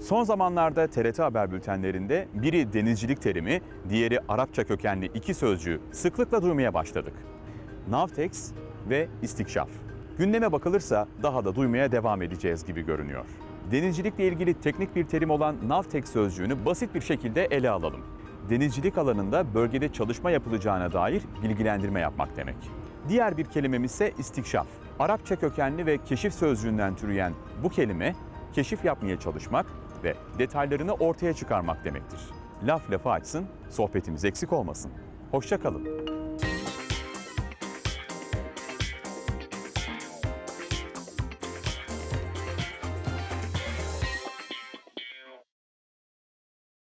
Son zamanlarda TRT haber bültenlerinde biri denizcilik terimi, diğeri Arapça kökenli iki sözcüğü sıklıkla duymaya başladık. Navtex ve istikşaf. Gündeme bakılırsa daha da duymaya devam edeceğiz gibi görünüyor. Denizcilikle ilgili teknik bir terim olan Navtex sözcüğünü basit bir şekilde ele alalım. Denizcilik alanında bölgede çalışma yapılacağına dair bilgilendirme yapmak demek. Diğer bir kelimemiz ise istikşaf. Arapça kökenli ve keşif sözcüğünden türeyen bu kelime, keşif yapmaya çalışmak ve detaylarını ortaya çıkarmak demektir. Laf lafı açsın, sohbetimiz eksik olmasın. Hoşça kalın.